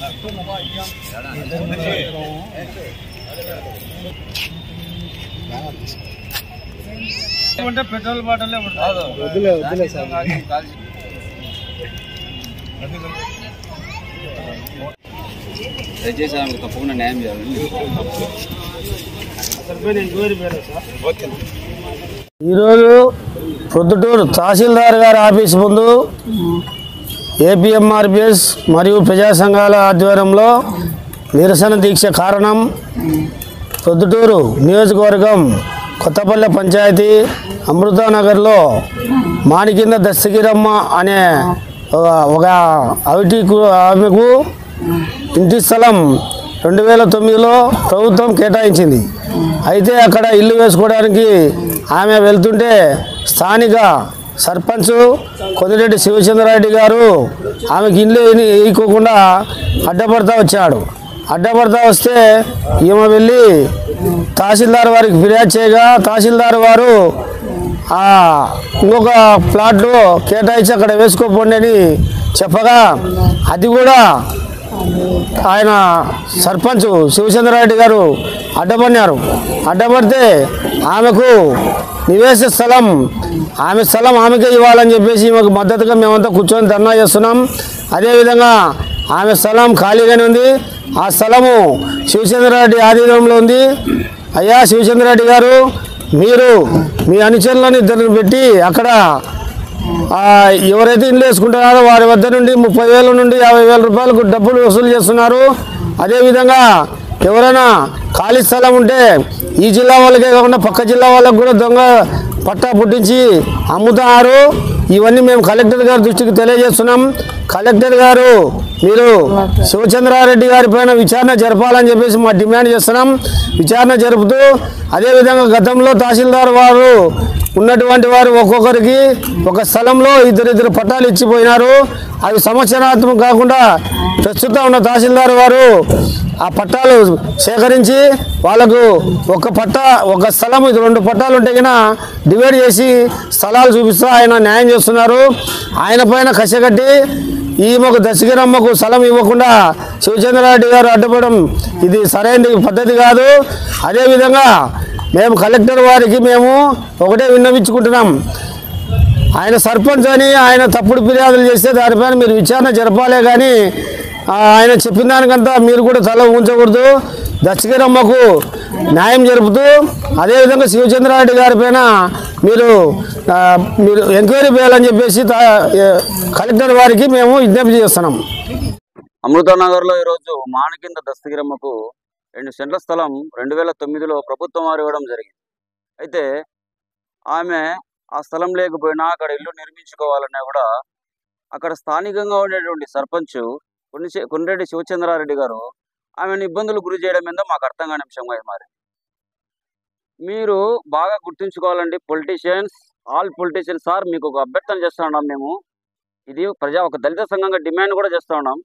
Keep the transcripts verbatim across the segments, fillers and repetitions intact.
Petrol బాటలే దయచేసి ఆమెకు తప్పకుండా న్యాయం చేయాలండి. ఈరోజు ప్రొద్దుటూరు తహసీల్దార్ గారి ఆఫీస్ ముందు ఏపీఎంఆర్పిఎస్ మరియు ప్రజా సంఘాల ఆధ్వర్యంలో నిరసన దీక్ష కారణం ప్రొద్దుటూరు నియోజకవర్గం కొత్తపల్లె పంచాయతీ అమృతానగర్లో మాణికింద దస్తగిరమ్మ అనే ఒక అవిటి ఆమెకు ఇంటి స్థలం రెండు వేల తొమ్మిదిలో ప్రభుత్వం కేటాయించింది. అయితే అక్కడ ఇల్లు వేసుకోవడానికి ఆమె వెళ్తుంటే స్థానిక సర్పంచ్ కొద్దిరెడ్డి శివచంద్రారెడ్డి గారు ఆమెకి ఇల్లు వేయకోకుండా అడ్డపడతా వచ్చాడు. అడ్డపడతా వస్తే ఈమె వెళ్ళి తహసీల్దార్ వారికి ఫిర్యాదు చేయగా తహసీల్దార్ వారు ఇంకొక ప్లాట్లు కేటాయించి అక్కడ వేసుకోపోండి అని చెప్పగా అది కూడా ఆయన సర్పంచ్ శివచంద్రారెడ్డి గారు అడ్డపడినారు. అడ్డపడితే ఆమెకు నివేశ స్థలం ఆమె స్థలం ఆమెకే ఇవ్వాలని చెప్పేసి మాకు మద్దతుగా మేమంతా కూర్చొని ధర్నా చేస్తున్నాం. అదేవిధంగా ఆమె స్థలం ఖాళీగానే ఉంది. ఆ స్థలము శివచంద్రారెడ్డి ఆధీనంలో ఉంది. అయ్యా శివచంద్రారెడ్డి గారు, మీరు మీ అనుచరులను ఇద్దరిని పెట్టి అక్కడ ఎవరైతే ఇల్లు వేసుకుంటున్నారో వారి వద్ద నుండి ముప్పై వేల నుండి యాభై వేల రూపాయలకు డబ్బులు వసూలు చేస్తున్నారు. అదేవిధంగా ఎవరైనా ఖాళీ స్థలం ఉంటే ఈ జిల్లా వాళ్ళకే కాకుండా పక్క జిల్లా వాళ్ళకు కూడా దొంగ పట్టా పుట్టించి అమ్ముతున్నారు. ఇవన్నీ మేము కలెక్టర్ గారి దృష్టికి తెలియజేస్తున్నాం. కలెక్టర్ గారు మీరు శివచంద్రారెడ్డి గారి పైన విచారణ జరపాలని చెప్పేసి మా డిమాండ్ చేస్తున్నాం. విచారణ జరుపుతూ అదేవిధంగా గతంలో తహసీల్దార్ వారు ఉన్నటువంటి వారు ఒక్కొక్కరికి ఒక స్థలంలో ఇద్దరిద్దరు పట్టాలు ఇచ్చిపోయినారు. అవి సంవత్సరాత్మకం కాకుండా ప్రస్తుతం ఉన్న తహసీల్దార్ వారు ఆ పట్టాలు సేకరించి వాళ్ళకు ఒక పట్టా ఒక స్థలం ఇది రెండు పట్టాలు ఉంటే కన్నా డివైడ్ చేసి స్థలాలు చూపిస్తూ ఆయన న్యాయం చేస్తున్నారు. ఆయన పైన కసిగట్టి ఈమెకు దస్తగిరమ్మకు స్థలం ఇవ్వకుండా శివచంద్రారెడ్డి గారు అడ్డుపడడం ఇది సరైన పద్ధతి కాదు. అదేవిధంగా మేము కలెక్టర్ వారికి మేము ఒకటే విన్నవించుకుంటున్నాం. ఆయన సర్పంచ్ అని ఆయన తప్పుడు ఫిర్యాదులు చేస్తే దానిపైన మీరు విచారణ జరపాలే కానీ ఆయన చెప్పిన దానికంతా మీరు కూడా తల ఉంచకూడదు. దస్తగిరమ్మకు న్యాయం జరుపుతూ అదేవిధంగా శివచంద్రారెడ్డి గారి పైన మీరు మీరు ఎంక్వైరీ చేయాలని చెప్పేసి కలెక్టర్ వారికి మేము విజ్ఞప్తి చేస్తున్నాం. అమృతానగర్లో ఈరోజు మాణికింద దస్తగిరమ్మకు రెండు సెంట్ల స్థలం రెండు వేల తొమ్మిదిలో ప్రభుత్వం వారు ఇవ్వడం జరిగింది. అయితే ఆమె ఆ స్థలం లేకపోయినా అక్కడ ఇల్లు నిర్మించుకోవాలన్నా కూడా అక్కడ స్థానికంగా ఉండేటువంటి సర్పంచ్ కొన్ని కొన్నిరెడ్డి శివచంద్రారెడ్డి గారు ఆమెను ఇబ్బందులు గురి చేయడం మీద మాకు అర్థం కాని అంశంగా మారింది. మీరు బాగా గుర్తుంచుకోవాలండి, పొలిటీషియన్స్ ఆల్ పొలిటీషియన్స్ సార్, మీకు ఒక అభ్యర్థన చేస్తూ ఉన్నాం. మేము ఇది ప్రజా ఒక దళిత సంఘంగా డిమాండ్ కూడా చేస్తూ ఉన్నాం.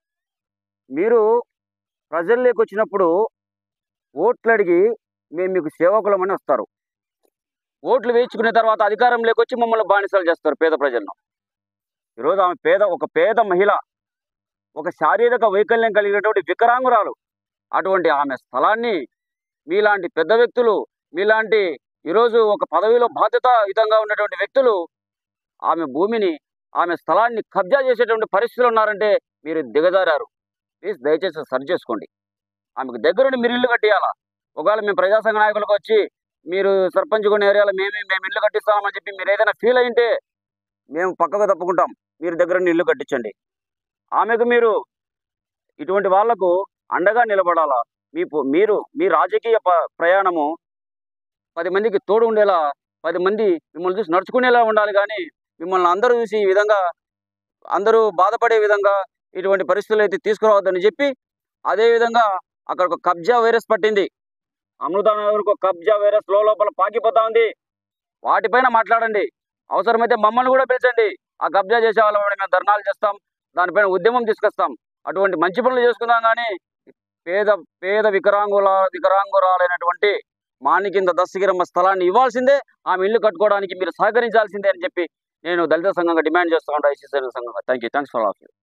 మీరు ప్రజల్లోకి వచ్చినప్పుడు ఓట్లు అడిగి మేము మీకు సేవకులమని వస్తారు. ఓట్లు వేయించుకునే తర్వాత అధికారంలోకి వచ్చి మమ్మల్ని బానిసలు చేస్తారు పేద ప్రజలను. ఈరోజు ఆమె పేద ఒక పేద మహిళ, ఒక శారీరక వైకల్యం కలిగినటువంటి వికలాంగురాలు. అటువంటి ఆమె స్థలాన్ని మీలాంటి పెద్ద వ్యక్తులు, మీలాంటి ఈరోజు ఒక పదవిలో బాధ్యతాయుతంగా ఉన్నటువంటి వ్యక్తులు ఆమె భూమిని ఆమె స్థలాన్ని కబ్జా చేసేటువంటి పరిస్థితులు ఉన్నారంటే మీరు దిగజారారు. ప్లీజ్ దయచేసి సరి చేసుకోండి. ఆమెకు దగ్గరుండి మీరు ఇల్లు కట్టియాలా. ఒకవేళ మేము ప్రజాసంఘ నాయకులకు వచ్చి మీరు సర్పంచ్ కొన్ని ఏరియాలో మేమే మేము ఇల్లు కట్టిస్తామని చెప్పి మీరు ఏదైనా ఫీల్ అయింటే మేము పక్కకు తప్పుకుంటాం. మీరు దగ్గరుండి ఇల్లు కట్టించండి. ఆమెకు మీరు ఇటువంటి వాళ్లకు అండగా నిలబడాలా. మీ మీరు మీ రాజకీయ ప్రయాణము పది మందికి తోడు ఉండేలా, పది మంది మిమ్మల్ని చూసి నడుచుకునేలా ఉండాలి. కానీ మిమ్మల్ని అందరూ చూసి ఈ విధంగా అందరూ బాధపడే విధంగా ఇటువంటి పరిస్థితులు అయితే తీసుకురావద్దని చెప్పి, అదేవిధంగా అక్కడ ఒక కబ్జా వైరస్ పట్టింది. అమృతానగర్కు కబ్జా వైరస్ లోపల పాకిపోతా ఉంది. వాటిపైన మాట్లాడండి. అవసరమైతే మమ్మల్ని కూడా పిలిచండి. ఆ కబ్జా చేసే వాళ్ళ మేము ధర్నాలు చేస్తాం, దానిపైన ఉద్యమం తీసుకొస్తాం. అటువంటి మంచి పనులు చేసుకుందాం. కానీ పేద పేద వికరాంగుల వికరాంగురాలైనటువంటి మాణికింద దస్తగిరమ్మ స్థలాన్ని ఇవ్వాల్సిందే. ఆమె ఇల్లు కట్టుకోవడానికి మీరు సహకరించాల్సిందే అని చెప్పి నేను దళిత సంఘంగా డిమాండ్ చేస్తూ ఉంటాను. ఐసీసీ సంఘంగా. Thank you. Thanks for all.